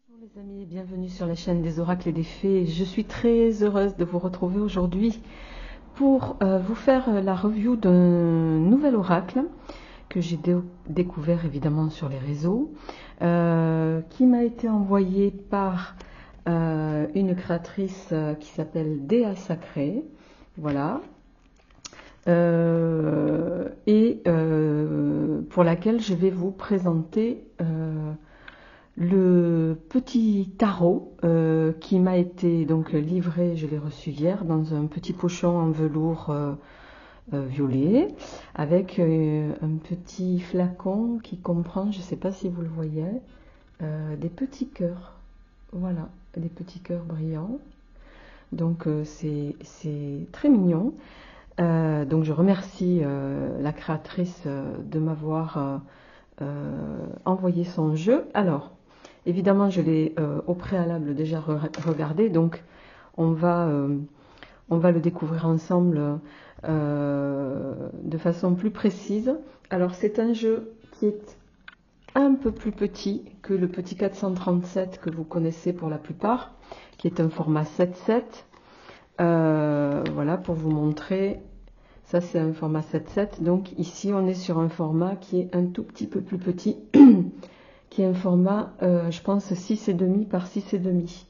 Bonjour les amis, bienvenue sur la chaîne des oracles et des fées. Je suis très heureuse de vous retrouver aujourd'hui pour vous faire la review d'un nouvel oracle que j'ai découvert évidemment sur les réseaux, qui m'a été envoyé par une créatrice qui s'appelle Déa Sacré. Voilà. Pour laquelle je vais vous présenter le petit tarot qui m'a été donc livré, je l'ai reçu hier dans un petit pochon en velours violet avec un petit flacon qui comprend, je ne sais pas si vous le voyez, des petits cœurs. Voilà, des petits cœurs brillants. Donc c'est très mignon. Donc je remercie la créatrice de m'avoir envoyé son jeu. Alors, évidemment, je l'ai au préalable déjà regardé, donc on va le découvrir ensemble de façon plus précise. Alors, c'est un jeu qui est un peu plus petit que le petit 437 que vous connaissez pour la plupart, qui est un format 7-7. Voilà, pour vous montrer, ça c'est un format 7-7, donc ici on est sur un format qui est un tout petit peu plus petit, qui est un format, je pense, 6,5 par 6,5.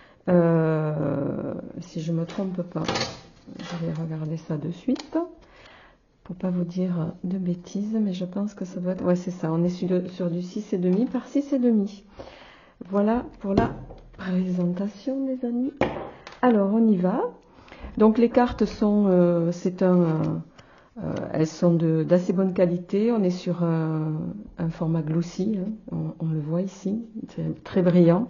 Si je ne me trompe pas, je vais regarder ça de suite, pour pas vous dire de bêtises, mais je pense que ça doit être, ouais c'est ça, on est sur du 6,5 par 6,5. Voilà pour la présentation les amis. Alors on y va. Donc les cartes sont, elles sont d'assez bonne qualité. On est sur un format glossy, hein. On le voit ici, c'est très brillant.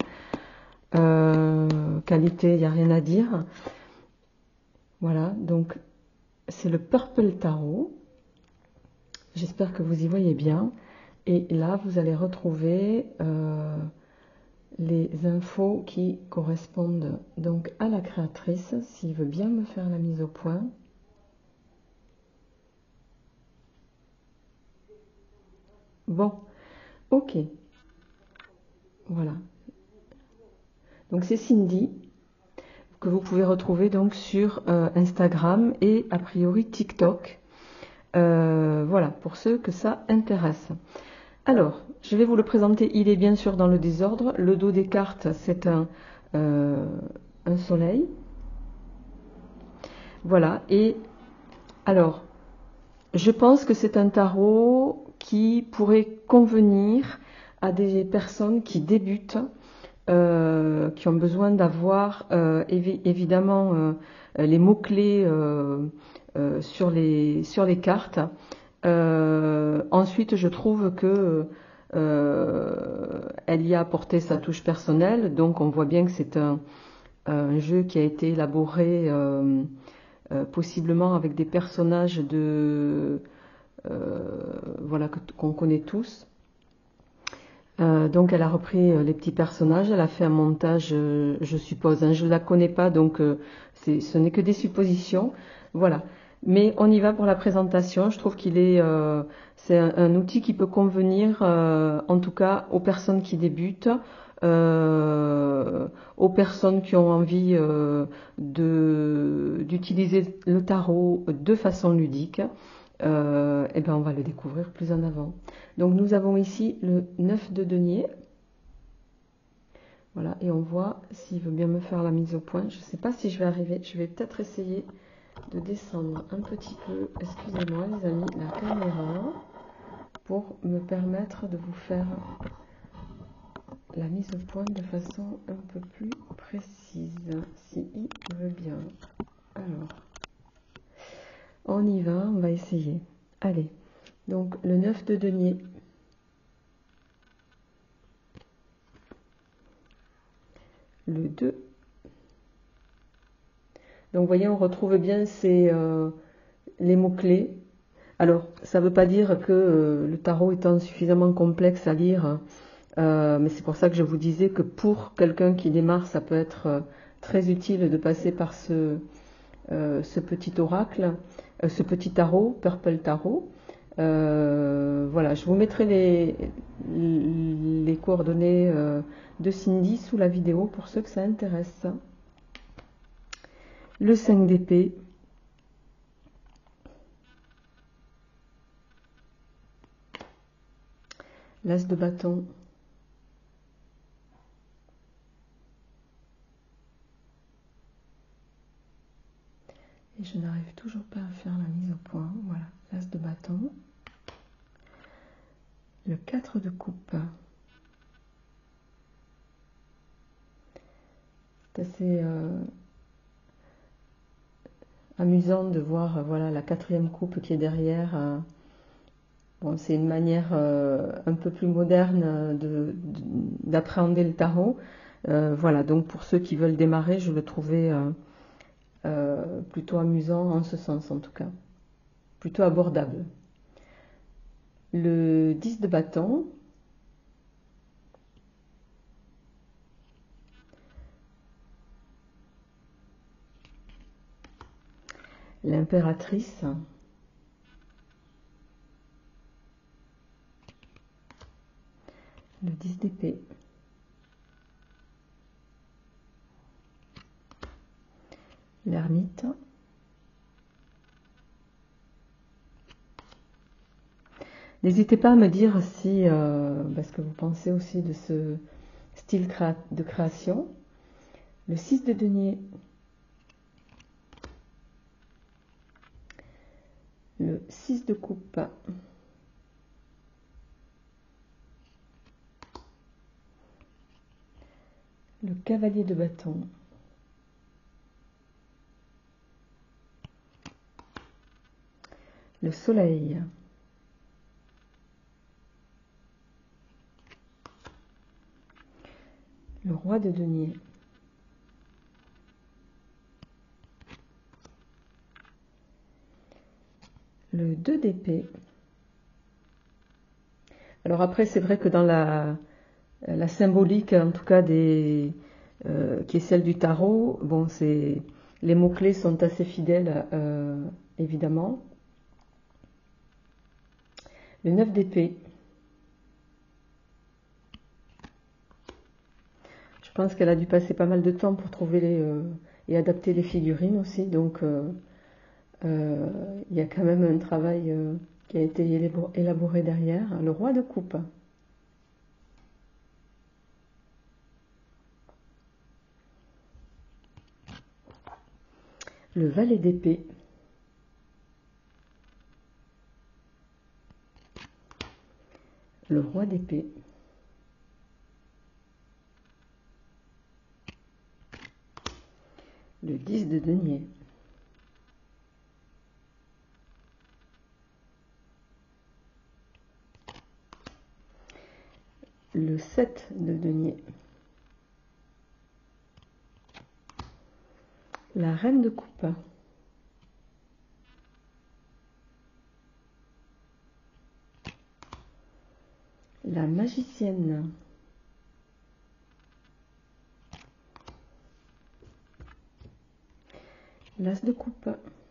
Qualité, il n'y a rien à dire. Voilà, donc c'est le Purple Tarot. J'espère que vous y voyez bien. Et là, vous allez retrouver les infos qui correspondent donc à la créatrice, s'il veut bien me faire la mise au point. Bon, ok, voilà. Donc c'est Cindy, que vous pouvez retrouver donc sur Instagram et a priori TikTok. Voilà, pour ceux que ça intéresse. Alors, je vais vous le présenter, il est bien sûr dans le désordre. Le dos des cartes, c'est un soleil. Voilà, et alors, je pense que c'est un tarot qui pourrait convenir à des personnes qui débutent, qui ont besoin d'avoir évidemment les mots-clés sur les cartes. Ensuite, je trouve que elle y a apporté sa touche personnelle, donc on voit bien que c'est un jeu qui a été élaboré possiblement avec des personnages voilà, qu'on connaît tous. Donc elle a repris les petits personnages, elle a fait un montage, je suppose, hein, je ne la connais pas, donc ce n'est que des suppositions. Voilà. Mais on y va pour la présentation. Je trouve c'est un outil qui peut convenir, en tout cas, aux personnes qui débutent, aux personnes qui ont envie d'utiliser le tarot de façon ludique. Et ben on va le découvrir plus en avant. Donc nous avons ici le 9 de denier. Voilà, et on voit s'il veut bien me faire la mise au point. Je ne sais pas si je vais arriver. Je vais peut-être essayer de descendre un petit peu, excusez-moi les amis, la caméra, pour me permettre de vous faire la mise au point de façon un peu plus précise, si il veut bien. Alors, on y va, on va essayer. Allez, donc le 9 de denier. Le 2. Donc vous voyez, on retrouve bien les mots-clés. Alors, ça ne veut pas dire que le tarot étant suffisamment complexe à lire, mais c'est pour ça que je vous disais que pour quelqu'un qui démarre, ça peut être très utile de passer par ce petit oracle, ce petit tarot, Purple Tarot. Voilà, je vous mettrai les coordonnées de Cindy sous la vidéo pour ceux que ça intéresse. Le 5 d'épée. L'as de bâton. Et je n'arrive toujours pas à faire la mise au point. Voilà, l'as de bâton. Le 4 de coupe. C'est assez amusant de voir voilà, la 4e coupe qui est derrière. Bon, c'est une manière un peu plus moderne d'appréhender le tarot. Voilà, donc pour ceux qui veulent démarrer, je le trouvais plutôt amusant en ce sens en tout cas. Plutôt abordable. Le 10 de bâton. L'impératrice. Le 10 d'épée. L'ermite. N'hésitez pas à me dire si, ce que vous pensez aussi de ce style de création. Le 6 de denier. Le 6 de coupe. Le cavalier de bâton. Le soleil. Le roi de denier. Le 2 d'épée. Alors après, c'est vrai que dans la symbolique, en tout cas, qui est celle du tarot, bon, les mots-clés sont assez fidèles, évidemment. Le 9 d'épée. Je pense qu'elle a dû passer pas mal de temps pour trouver et adapter les figurines aussi, donc il y a quand même un travail qui a été élaboré derrière. Le roi de coupe. Le valet d'épée. Le roi d'épée. Le 10 de denier. Le 7 de denier. La reine de coupe. La magicienne. L'as de coupe.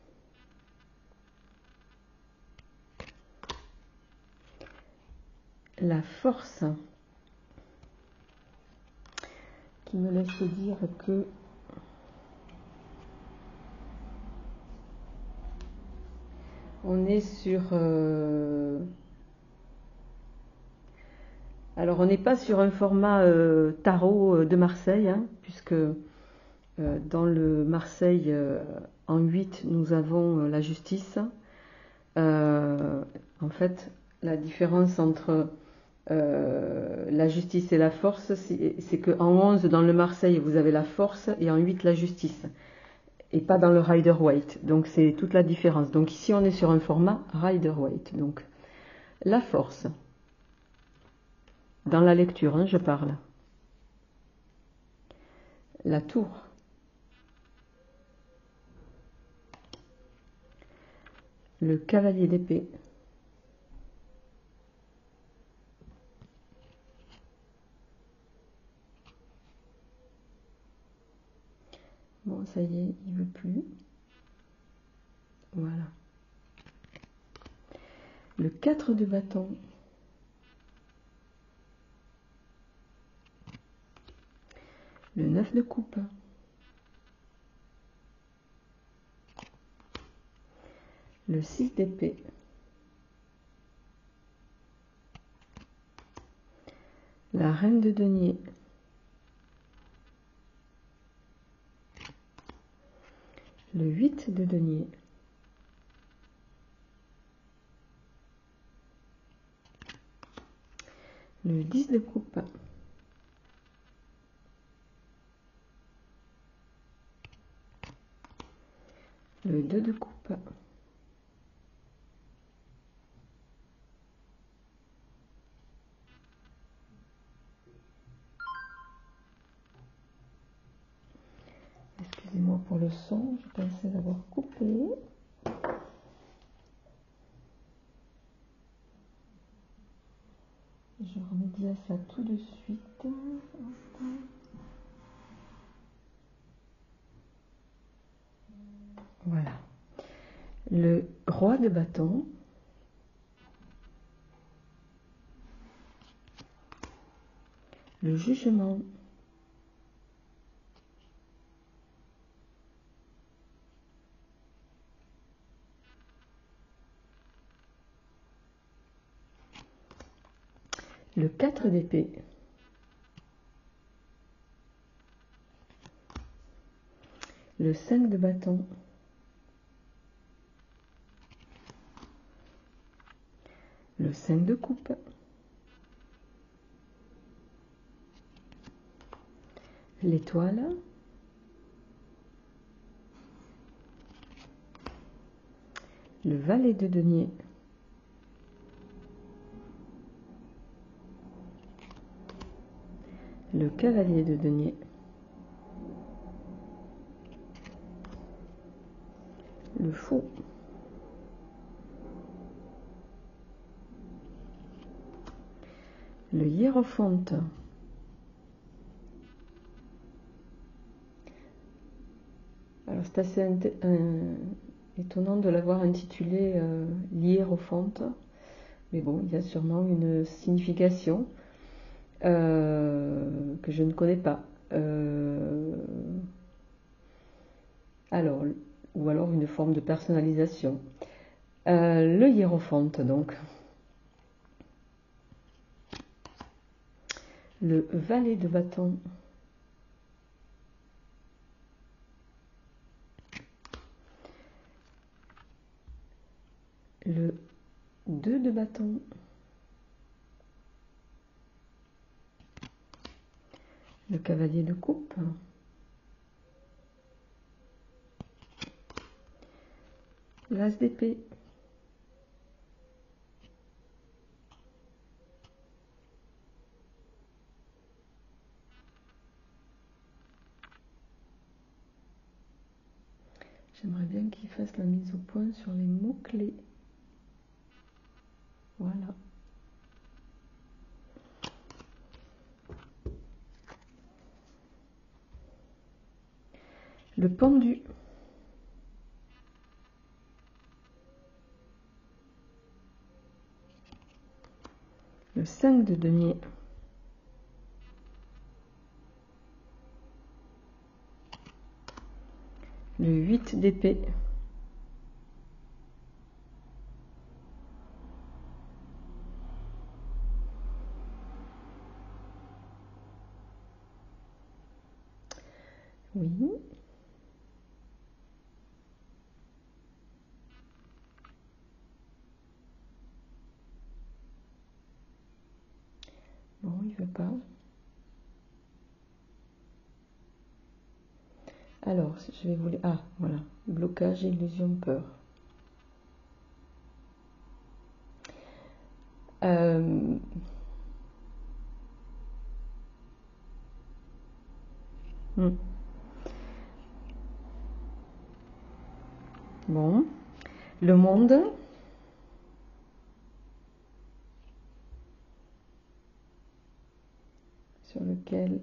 La force. Qui me laisse dire que on est sur... Alors on n'est pas sur un format tarot de Marseille, hein, puisque dans le Marseille en 8, nous avons la justice. En fait, la différence entre la justice et la force, c'est qu'en 11, dans le Marseille, vous avez la force, et en 8, la justice. Et pas dans le Rider-Waite. Donc c'est toute la différence. Donc ici, on est sur un format Rider-Waite. Donc la force. Dans la lecture, hein, je parle. La tour. Le cavalier d'épée. Bon, ça y est, il ne veut plus. Voilà. Le 4 de bâton. le 9 de coupe, le 6 d'épée, la reine de denier, le 8 de denier, le 10 de coupe, le 2 de coupe, excusez-moi pour le son, je pensais l'avoir coupé. Je remédie à ça tout de suite. Voilà. Le roi de bâton, le jugement, le 4 d'épée, le 5 de bâton, le 5 de coupe, l'étoile, le valet de denier, le cavalier de denier, le fou, le hiérophante, alors c'est assez étonnant de l'avoir intitulé l'hiérophante, mais bon, il y a sûrement une signification que je ne connais pas. Alors, ou alors une forme de personnalisation. Le hiérophante, donc. Le valet de bâton. Le 2 de bâton. Le cavalier de coupe. L'as d'épée. J'aimerais bien qu'il fasse la mise au point sur les mots-clés. Voilà. Le pendu. Le 5 de denier. Le 8 d'épée. Oui. Bon, il veut pas. Alors, je vais vous... Ah, voilà. Blocage, illusion, peur. Bon. Le monde. Sur lequel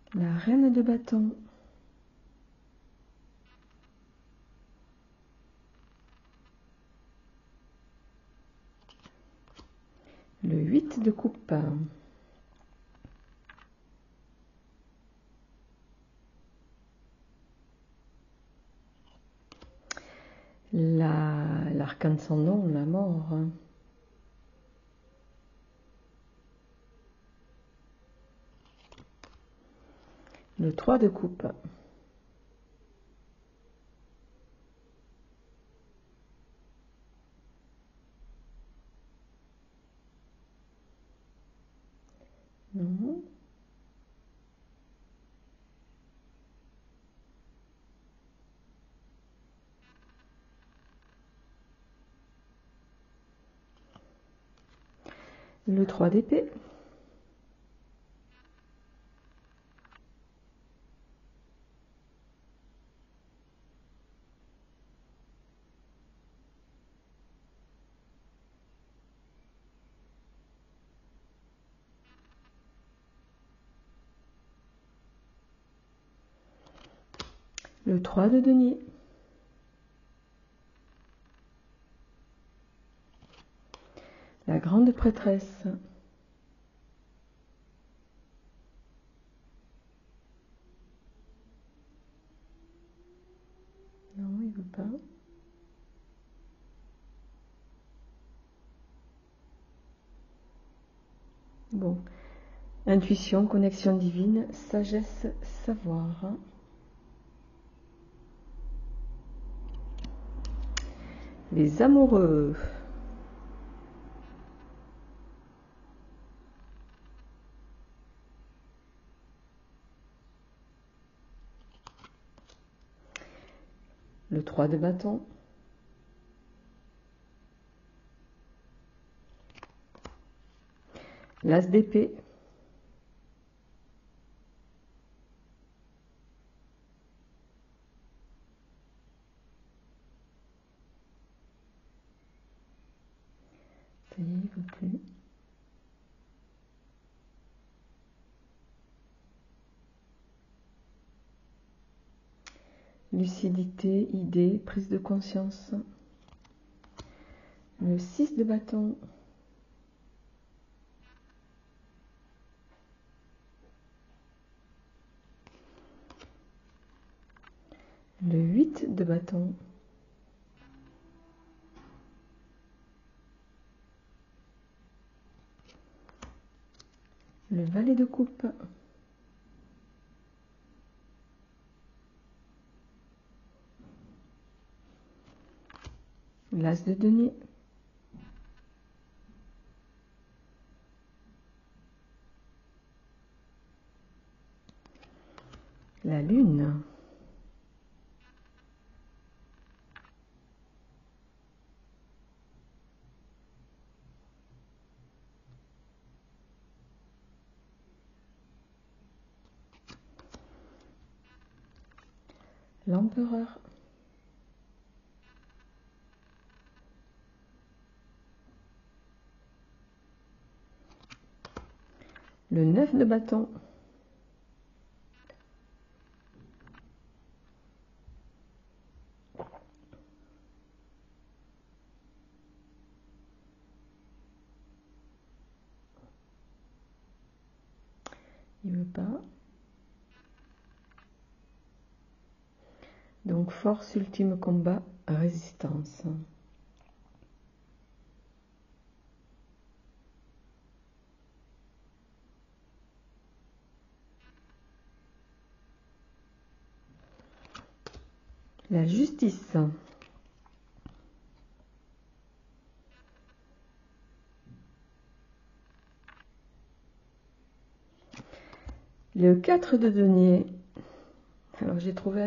La reine de bâton. Le 8 de coupe. L'arcane sans nom, la mort. Le 3 de coupe. Non. Le 3 d'épée. Le 3 de denier. La grande prêtresse. Non, il ne veut pas. Bon. Intuition, connexion divine, sagesse, savoir. Les amoureux. Le 3 de bâton. L'as d'épée. Ça y est, il ne veut plus. Lucidité, idée, prise de conscience. Le 6 de bâton. Le 8 de bâton. Le valet de coupe. L'as de denier. La lune. L'empereur. Le 9 de bâton. Il veut pas. Donc force, ultime combat, résistance. La justice. Le 4 de denier. Alors j'ai trouvé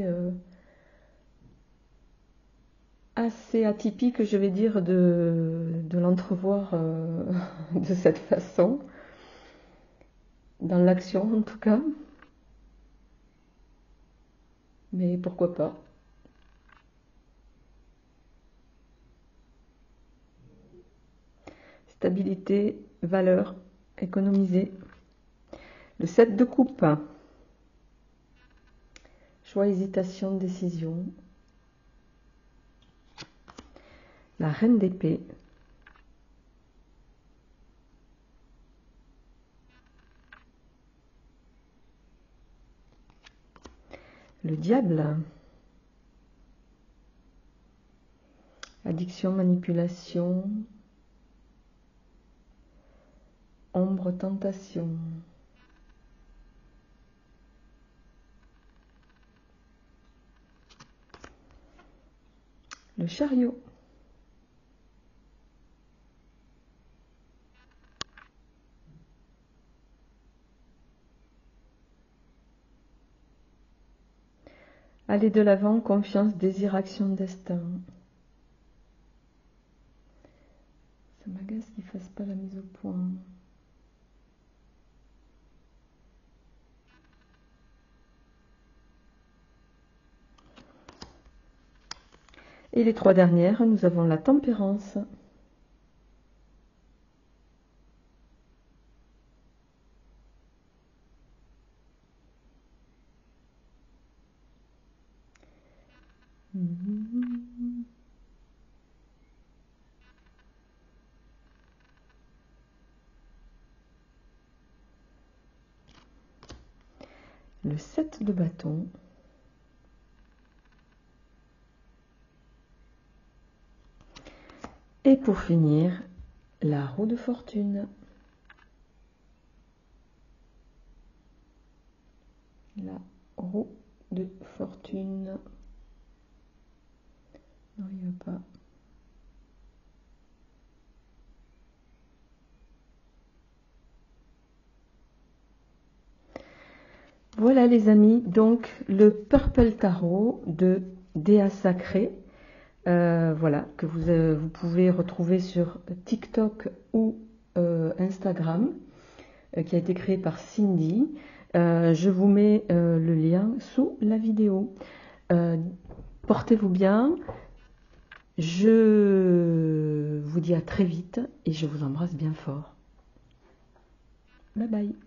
assez atypique, je vais dire, de l'entrevoir de cette façon, dans l'action en tout cas. Mais pourquoi pas. Stabilité, valeur, économiser. Le 7 de coupe. choix, hésitation, décision. La reine d'épée. Le diable. Addiction, manipulation. Ombre, tentation. Le chariot. Aller de l'avant, confiance, désir, action, destin. Ça m'agace qu'ils ne fassent pas la mise au point. Et les trois dernières, nous avons la tempérance. Le 7 de bâton. Et pour finir, la roue de fortune. La roue de fortune. Non, il n'y a pas. Voilà les amis, donc le Purple Tarot de Déa Sacré, voilà, que vous pouvez retrouver sur TikTok ou Instagram, qui a été créé par Cindy. Je vous mets le lien sous la vidéo. Portez-vous bien, je vous dis à très vite et je vous embrasse bien fort. Bye bye.